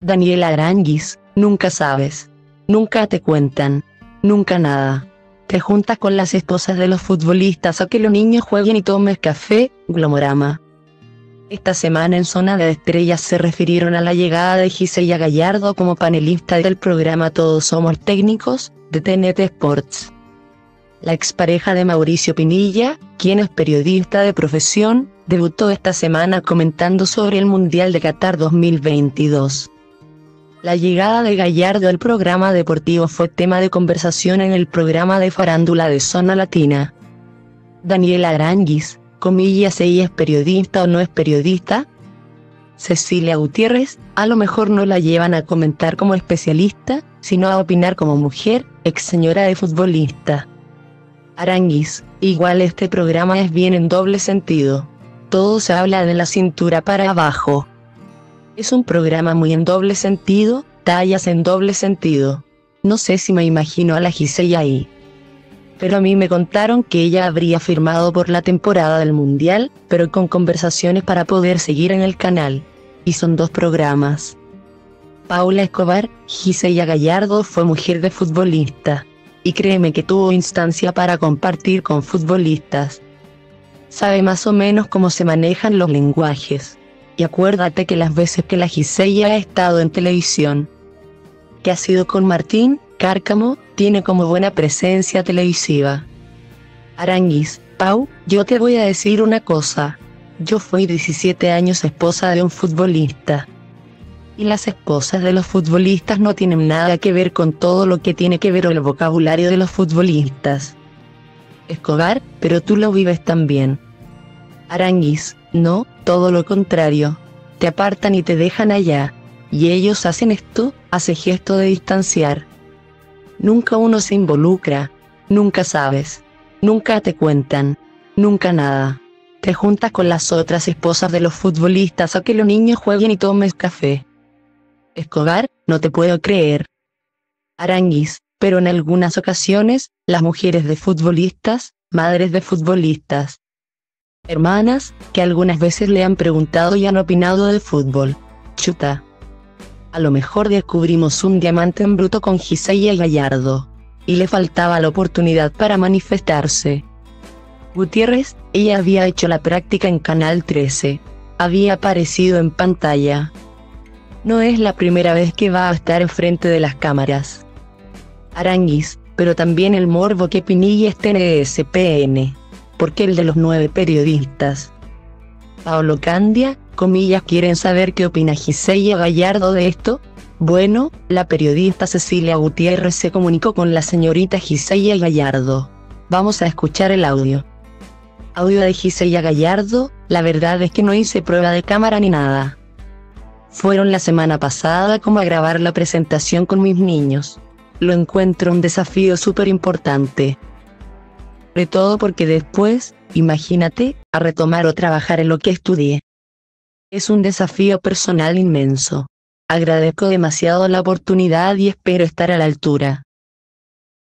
Daniela Aránguiz, nunca sabes. Nunca te cuentan. Nunca nada. Te juntas con las esposas de los futbolistas a que los niños jueguen y tomes café, Glomorama. Esta semana en Zona de Estrellas se refirieron a la llegada de Gisella Gallardo como panelista del programa Todos Somos Técnicos, de TNT Sports. La expareja de Mauricio Pinilla, quien es periodista de profesión, debutó esta semana comentando sobre el Mundial de Qatar 2022. La llegada de Gallardo al programa deportivo fue tema de conversación en el programa de farándula de Zona Latina. Daniela Aránguiz, comillas, ¿ella es periodista o no es periodista? Cecilia Gutiérrez, a lo mejor no la llevan a comentar como especialista, sino a opinar como mujer, ex señora de futbolista. Aránguiz, igual este programa es bien en doble sentido. Todo se habla de la cintura para abajo. Es un programa muy en doble sentido, tallas en doble sentido. No sé si me imagino a la Gisella ahí. Pero a mí me contaron que ella habría firmado por la temporada del Mundial, pero con conversaciones para poder seguir en el canal. Y son 2 programas. Paula Escobar, Gisella Gallardo fue mujer de futbolista. Y créeme que tuvo instancia para compartir con futbolistas. Sabe más o menos cómo se manejan los lenguajes. Y acuérdate que las veces que la Gisella ha estado en televisión, que ha sido con Martín Cárcamo, tiene como buena presencia televisiva. Aránguiz, Pau, yo te voy a decir una cosa. Yo fui 17 años esposa de un futbolista. Y las esposas de los futbolistas no tienen nada que ver con todo lo que tiene que ver el vocabulario de los futbolistas. Escobar, pero tú lo vives también. Aránguiz, no, todo lo contrario. Te apartan y te dejan allá. Y ellos hacen esto, hace gesto de distanciar. Nunca uno se involucra. Nunca sabes. Nunca te cuentan. Nunca nada. Te juntas con las otras esposas de los futbolistas a que los niños jueguen y tomes café. Escobar, no te puedo creer. Aránguiz, pero en algunas ocasiones, las mujeres de futbolistas, madres de futbolistas, hermanas, que algunas veces le han preguntado y han opinado del fútbol. Chuta. A lo mejor descubrimos un diamante en bruto con Gisella Gallardo. Y le faltaba la oportunidad para manifestarse. Gutiérrez, ella había hecho la práctica en Canal 13. Había aparecido en pantalla. No es la primera vez que va a estar enfrente de las cámaras. Aránguiz, pero también el morbo que Pinilla esté en ESPN. Porque el de los 9 periodistas. Paolo Candia, comillas, ¿quieren saber qué opina Gisella Gallardo de esto? Bueno, la periodista Cecilia Gutiérrez se comunicó con la señorita Gisella Gallardo. Vamos a escuchar el audio. Audio de Gisella Gallardo, la verdad es que no hice prueba de cámara ni nada. Fueron la semana pasada como a grabar la presentación con mis niños. Lo encuentro un desafío súper importante. Sobre todo porque después, imagínate, a retomar o trabajar en lo que estudié. Es un desafío personal inmenso. Agradezco demasiado la oportunidad y espero estar a la altura.